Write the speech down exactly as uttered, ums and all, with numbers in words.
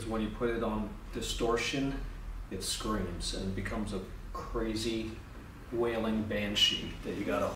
because when you put it on distortion, it screams and becomes a crazy wailing banshee that you gotta